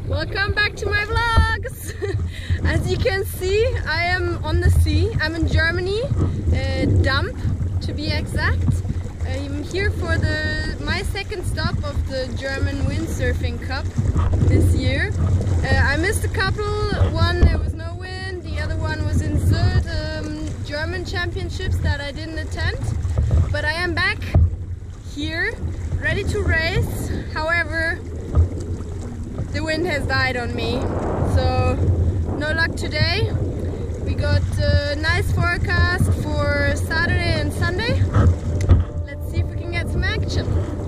Welcome back to my vlogs! As you can see, I am on the sea. I'm in Germany, Damp to be exact. I'm here for my second stop of the German Windsurfing Cup this year. I missed a couple. One, there was no wind. The other one was in Sylt, German championships that I didn't attend. But I am back here, ready to race. However, the wind has died on me, so no luck today. We got a nice forecast for Saturday and Sunday. Let's see if we can get some action.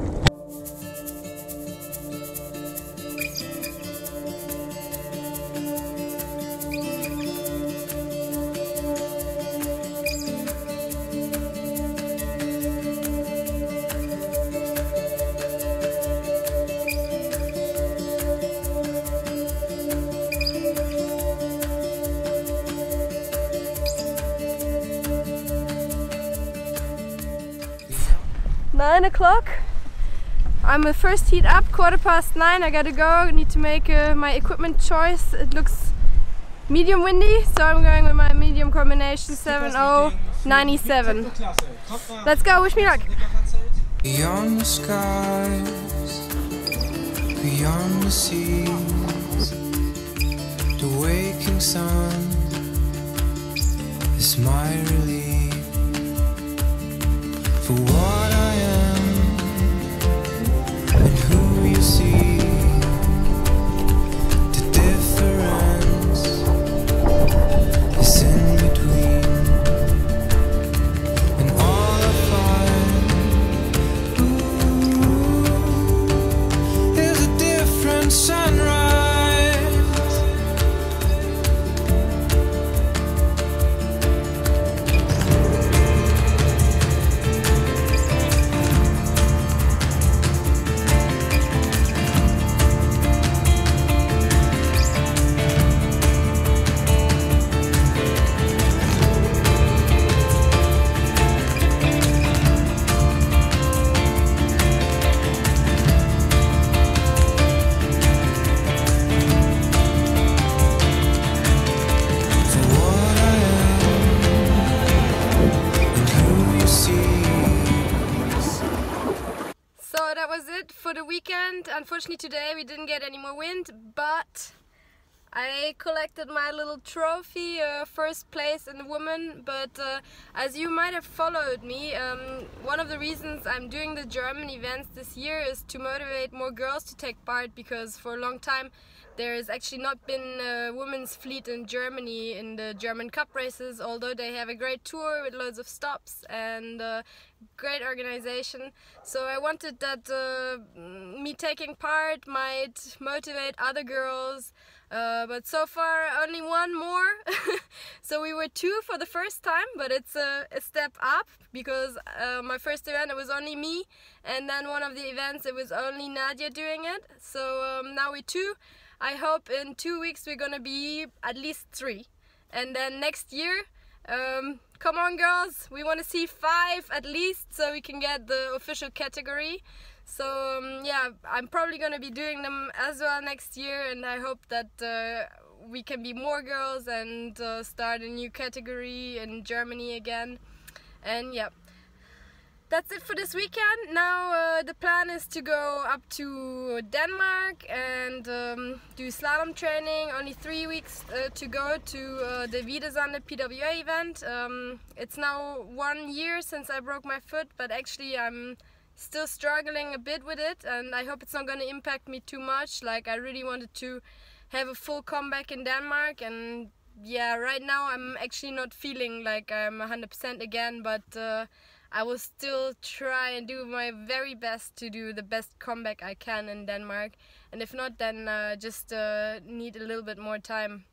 Nine o'clock. I'm the first heat up, 9:15. I gotta go. I need to make my equipment choice. It looks medium windy, so I'm going with my medium combination 7097. Let's go. Wish me luck. Beyond the skies, beyond the seas, the waking sun is my relief for what I am and who you see. The difference is in between, and all I find is a different sunrise. For the weekend. Unfortunately today we didn't get any more wind, but I collected my little trophy, first place in the women. But as you might have followed me, one of the reasons I'm doing the German events this year is to motivate more girls to take part, because for a long time there has actually not been a women's fleet in Germany in the German Cup races, although they have a great tour with loads of stops and great organization. So I wanted that me taking part might motivate other girls, but so far only one more. So we were two for the first time, but it's a step up, because my first event it was only me, and then one of the events it was only Nadia doing it. So now we're two. I hope in 2 weeks we're gonna be at least 3, and then next year, come on girls, we want to see 5 at least, so we can get the official category. So yeah, I'm probably gonna be doing them as well next year, and I hope that we can be more girls and start a new category in Germany again. And yeah, that's it for this weekend. Now the plan is to go up to Denmark and do slalom training. Only 3 weeks to go to the Wiedersande PWA event. It's now 1 year since I broke my foot, but actually I'm still struggling a bit with it, and I hope it's not going to impact me too much. Like, I really wanted to have a full comeback in Denmark, and yeah, right now I'm actually not feeling like I'm 100% again, but I will still try and do my very best to do the best comeback I can in Denmark, and if not, then just need a little bit more time.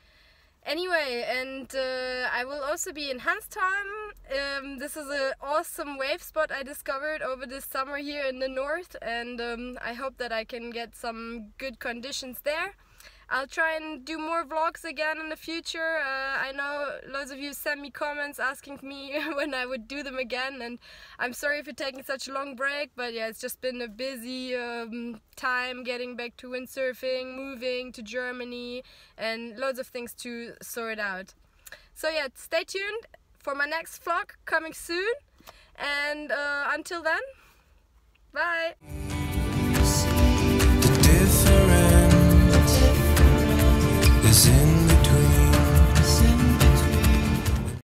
Anyway, and I will also be in Hanstholm. This is an awesome wave spot I discovered over this summer here in the north, and I hope that I can get some good conditions there. I'll try and do more vlogs again in the future. I know loads of you sent me comments asking me when I would do them again, and I'm sorry for taking such a long break, but yeah, it's just been a busy time getting back to windsurfing, moving to Germany, and loads of things to sort out. So yeah, stay tuned for my next vlog coming soon, and until then, bye! is in